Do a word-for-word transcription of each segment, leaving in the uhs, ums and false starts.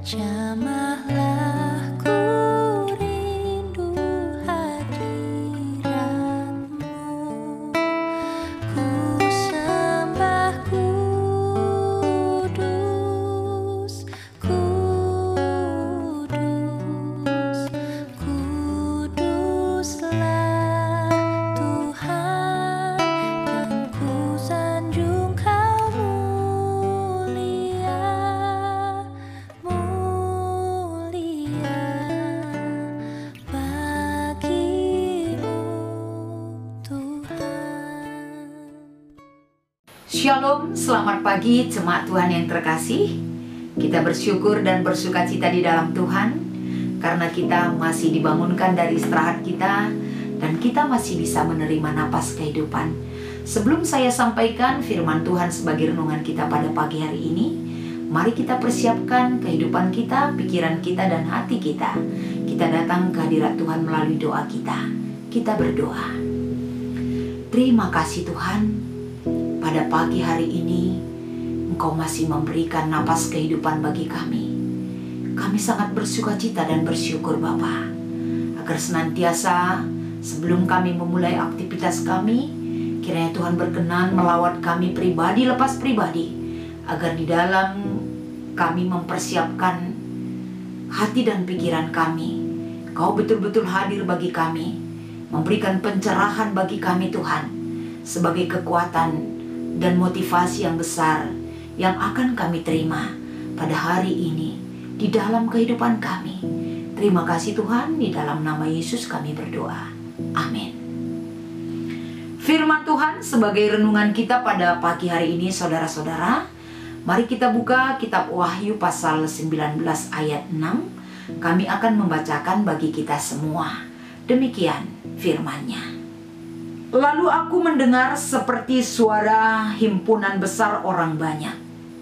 Jamahlah ku rindu hadirat-Mu, ku sembah kudus, kudus, kuduslah Tuhan, dan ku sanjung Kau mulia, mulia bagimu Tuhan. Shalom, selamat pagi jemaat Tuhan yang terkasih. Kita bersyukur dan bersukacita di dalam Tuhan karena kita masih dibangunkan dari istirahat kita dan kita masih bisa menerima napas kehidupan. Sebelum saya sampaikan firman Tuhan sebagai renungan kita pada pagi hari ini, mari kita persiapkan kehidupan kita, pikiran kita, dan hati kita. Kita datang ke hadirat Tuhan melalui doa kita. Kita berdoa. Terima kasih Tuhan, pada pagi hari ini Engkau masih memberikan napas kehidupan bagi kami. Kami sangat bersukacita dan bersyukur Bapa, agar senantiasa sebelum kami memulai aktivitas kami, kiranya Tuhan berkenan melawat kami pribadi lepas pribadi, agar di dalam kami mempersiapkan hati dan pikiran kami, Kau betul-betul hadir bagi kami, memberikan pencerahan bagi kami Tuhan, sebagai kekuatan dan motivasi yang besar yang akan kami terima pada hari ini di dalam kehidupan kami. Terima kasih Tuhan, di dalam nama Yesus kami berdoa. Amin. Firman Tuhan sebagai renungan kita pada pagi hari ini, saudara-saudara, mari kita buka kitab Wahyu pasal sembilan belas ayat enam. Kami akan membacakan bagi kita semua. Demikian firman-Nya. Lalu aku mendengar seperti suara himpunan besar orang banyak,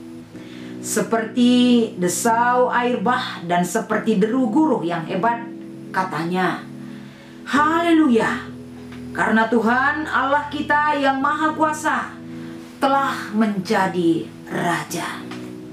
seperti desau air bah dan seperti deru guruh yang hebat. Katanya, haleluya, karena Tuhan Allah kita yang maha kuasa telah menjadi Raja.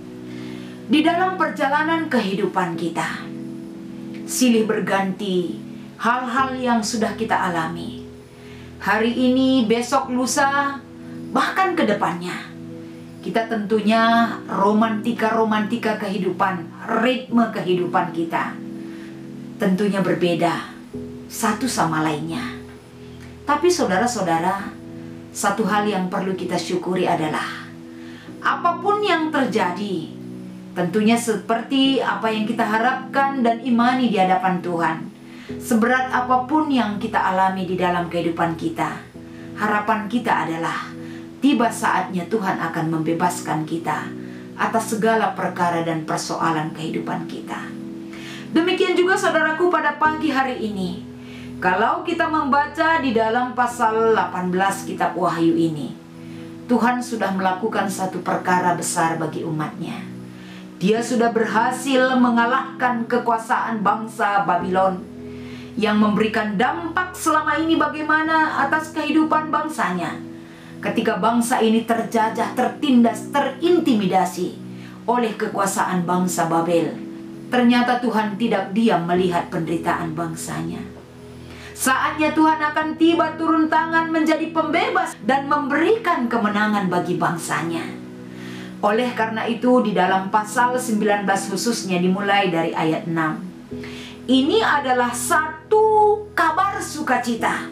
Di dalam perjalanan kehidupan kita, silih berganti hal-hal yang sudah kita alami. Hari ini, besok, lusa, bahkan ke depannya, kita tentunya romantika-romantika kehidupan, ritme kehidupan kita tentunya berbeda satu sama lainnya. Tapi saudara-saudara, satu hal yang perlu kita syukuri adalah apapun yang terjadi, tentunya seperti apa yang kita harapkan dan imani di hadapan Tuhan. Seberat apapun yang kita alami di dalam kehidupan kita, harapan kita adalah tiba saatnya Tuhan akan membebaskan kita atas segala perkara dan persoalan kehidupan kita. Demikian juga saudaraku pada pagi hari ini, kalau kita membaca di dalam pasal delapan belas kitab Wahyu ini, Tuhan sudah melakukan satu perkara besar bagi umatnya. Dia sudah berhasil mengalahkan kekuasaan bangsa Babylon yang memberikan dampak selama ini bagaimana atas kehidupan bangsanya. Ketika bangsa ini terjajah, tertindas, terintimidasi oleh kekuasaan bangsa Babel, ternyata Tuhan tidak diam melihat penderitaan bangsanya. Saatnya Tuhan akan tiba turun tangan menjadi pembebas dan memberikan kemenangan bagi bangsanya. Oleh karena itu di dalam pasal sembilan belas khususnya dimulai dari ayat enam, ini adalah satu kabar sukacita.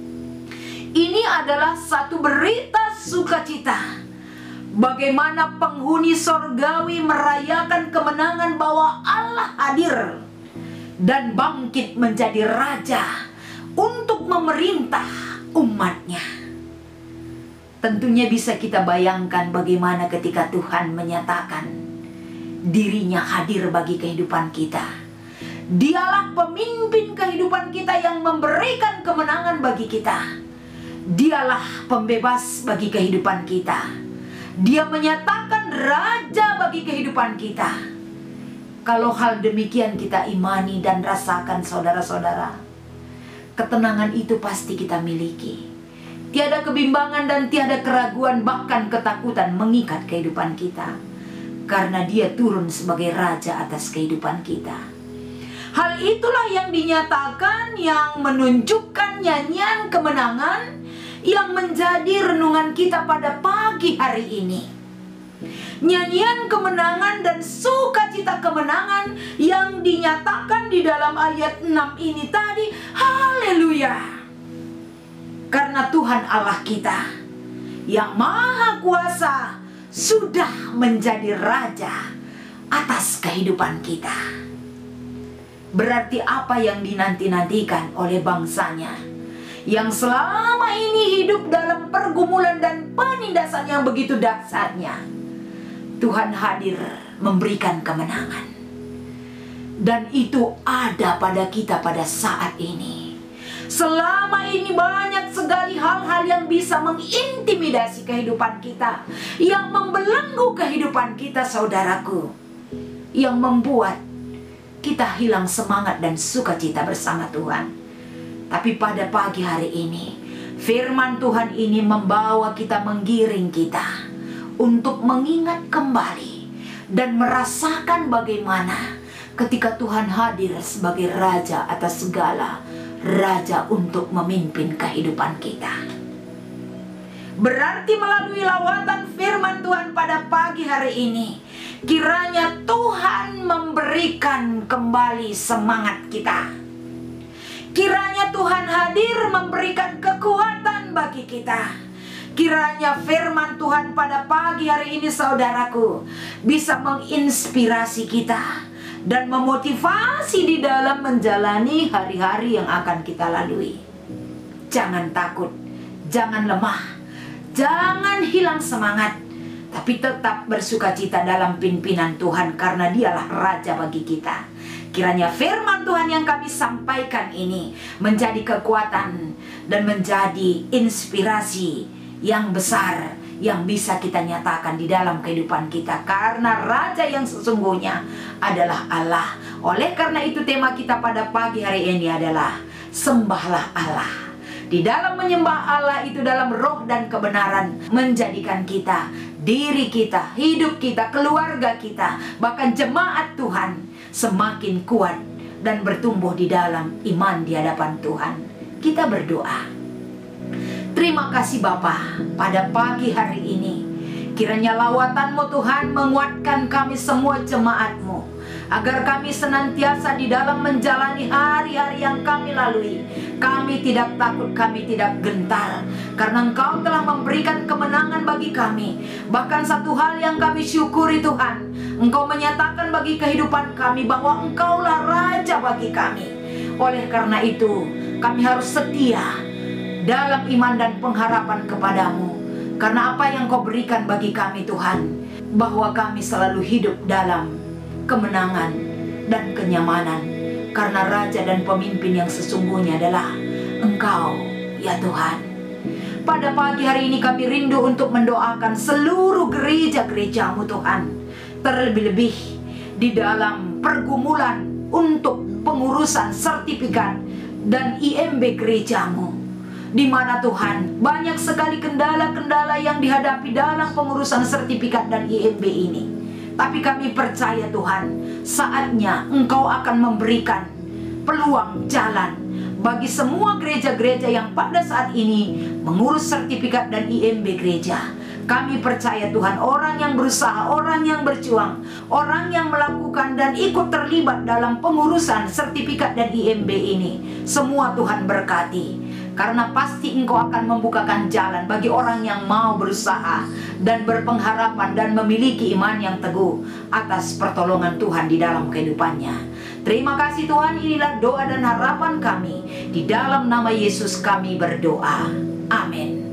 Ini adalah satu berita sukacita. Bagaimana penghuni sorgawi merayakan kemenangan bahwa Allah hadir dan bangkit menjadi Raja untuk memerintah umatnya. Tentunya bisa kita bayangkan bagaimana ketika Tuhan menyatakan dirinya hadir bagi kehidupan kita. Dialah pemimpin kehidupan kita yang memberikan kemenangan bagi kita. Dialah pembebas bagi kehidupan kita. Dia menyatakan Raja bagi kehidupan kita. Kalau hal demikian kita imani dan rasakan saudara-saudara, ketenangan itu pasti kita miliki. Tiada kebimbangan dan tiada keraguan, bahkan ketakutan mengikat kehidupan kita. karena Dia turun sebagai Raja atas kehidupan kita. Hal itulah yang dinyatakan, yang menunjukkan nyanyian kemenangan yang menjadi renungan kita pada pagi hari ini. Nyanyian kemenangan dan sukacita kemenangan yang dinyatakan di dalam ayat enam ini tadi. Haleluya! Karena Tuhan Allah kita yang Maha Kuasa sudah menjadi Raja atas kehidupan kita. Berarti apa yang dinanti-nantikan oleh bangsanya yang selama ini hidup dalam pergumulan dan penindasan yang begitu dahsyatnya, Tuhan hadir memberikan kemenangan. Dan itu ada pada kita pada saat ini. Selama ini banyak sekali hal-hal yang bisa mengintimidasi kehidupan kita, yang membelenggu kehidupan kita, saudaraku, yang membuat kita hilang semangat dan sukacita bersama Tuhan. Tapi pada pagi hari ini, firman Tuhan ini membawa kita, menggiring kita untuk mengingat kembali dan merasakan bagaimana ketika Tuhan hadir sebagai Raja atas segala, Raja untuk memimpin kehidupan kita. Berarti melalui lawatan firman Tuhan pada pagi hari ini, kiranya Tuhan memberikan kembali semangat kita. Kiranya Tuhan hadir memberikan kekuatan bagi kita. Kiranya firman Tuhan pada pagi hari ini, saudaraku, bisa menginspirasi kita dan memotivasi di dalam menjalani hari-hari yang akan kita lalui. Jangan takut, jangan lemah, jangan hilang semangat, tapi tetap bersukacita dalam pimpinan Tuhan, karena Dialah Raja bagi kita. Kiranya firman Tuhan yang kami sampaikan ini menjadi kekuatan dan menjadi inspirasi yang besar yang bisa kita nyatakan di dalam kehidupan kita, karena Raja yang sesungguhnya adalah Allah. Oleh karena itu tema kita pada pagi hari ini adalah sembahlah Allah. Di dalam menyembah Allah itu dalam roh dan kebenaran, menjadikan kita, diri kita, hidup kita, keluarga kita, bahkan jemaat Tuhan semakin kuat dan bertumbuh di dalam iman di hadapan Tuhan. Kita berdoa. Terima kasih Bapa, pada pagi hari ini kiranya lawatan-Mu Tuhan menguatkan kami semua jemaat-Mu, agar kami senantiasa di dalam menjalani hari-hari yang kami lalui, kami tidak takut, kami tidak gentar, karena Engkau telah memberikan kemenangan bagi kami. Bahkan satu hal yang kami syukuri Tuhan, Engkau menyatakan bagi kehidupan kami bahwa Engkaulah Raja bagi kami. Oleh karena itu kami harus setia dalam iman dan pengharapan kepadamu, karena apa yang Kau berikan bagi kami Tuhan, bahwa kami selalu hidup dalam kemenangan dan kenyamanan, karena Raja dan pemimpin yang sesungguhnya adalah Engkau ya Tuhan. Pada pagi hari ini kami rindu untuk mendoakan seluruh gereja-gereja-Mu Tuhan, terlebih-lebih di dalam pergumulan untuk pengurusan sertifikat dan I M B gereja-Mu, di mana Tuhan banyak sekali kendala-kendala yang dihadapi dalam pengurusan sertifikat dan I M B ini. Tapi kami percaya Tuhan, saatnya Engkau akan memberikan peluang jalan bagi semua gereja-gereja yang pada saat ini mengurus sertifikat dan I M B gereja. Kami percaya Tuhan, orang yang berusaha, orang yang berjuang, orang yang melakukan dan ikut terlibat dalam pengurusan sertifikat dan I M B ini, semua Tuhan berkati. Karena pasti Engkau akan membukakan jalan bagi orang yang mau berusaha dan berpengharapan dan memiliki iman yang teguh atas pertolongan Tuhan di dalam kehidupannya. Terima kasih Tuhan, inilah doa dan harapan kami. Di dalam nama Yesus kami berdoa. Amin.